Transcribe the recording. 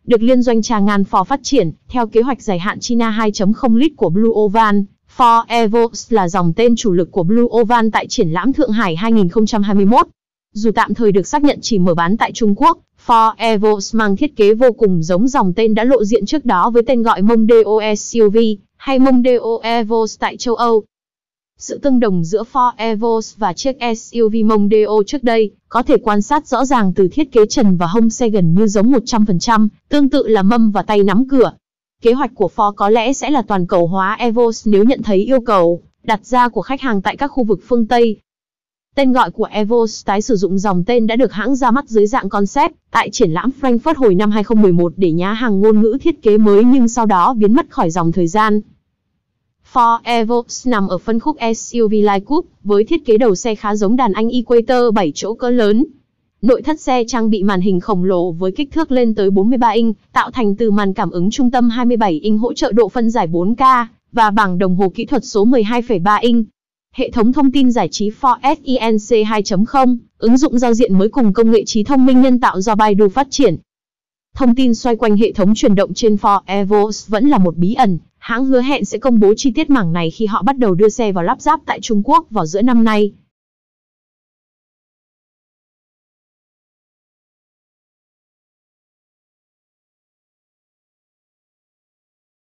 được liên doanh Chang'an Ford phát triển, theo kế hoạch dài hạn China 2.0 Lead của Blue Oval. Ford Evoque là dòng tên chủ lực của Blue Oval tại triển lãm Thượng Hải 2021. Dù tạm thời được xác nhận chỉ mở bán tại Trung Quốc, Ford Evoque mang thiết kế vô cùng giống dòng tên đã lộ diện trước đó với tên gọi Mondeo SUV hay Mondeo Evoque tại châu Âu. Sự tương đồng giữa Ford Evoque và chiếc SUV Mondeo trước đây có thể quan sát rõ ràng từ thiết kế trần và hông xe gần như giống 100%, tương tự là mâm và tay nắm cửa. Kế hoạch của Ford có lẽ sẽ là toàn cầu hóa Evoque nếu nhận thấy yêu cầu đặt ra của khách hàng tại các khu vực phương Tây. Tên gọi của Evoque tái sử dụng dòng tên đã được hãng ra mắt dưới dạng concept tại triển lãm Frankfurt hồi năm 2011 để nhá hàng ngôn ngữ thiết kế mới nhưng sau đó biến mất khỏi dòng thời gian. Ford Evoque nằm ở phân khúc SUV Line Coupe với thiết kế đầu xe khá giống đàn anh Equator 7 chỗ cỡ lớn. Nội thất xe trang bị màn hình khổng lồ với kích thước lên tới 43 inch, tạo thành từ màn cảm ứng trung tâm 27 inch hỗ trợ độ phân giải 4K và bảng đồng hồ kỹ thuật số 12,3 inch. Hệ thống thông tin giải trí Ford SENC 2.0, ứng dụng giao diện mới cùng công nghệ trí thông minh nhân tạo do Baidu phát triển. Thông tin xoay quanh hệ thống truyền động trên Ford Evoque vẫn là một bí ẩn. Hãng hứa hẹn sẽ công bố chi tiết mảng này khi họ bắt đầu đưa xe vào lắp ráp tại Trung Quốc vào giữa năm nay.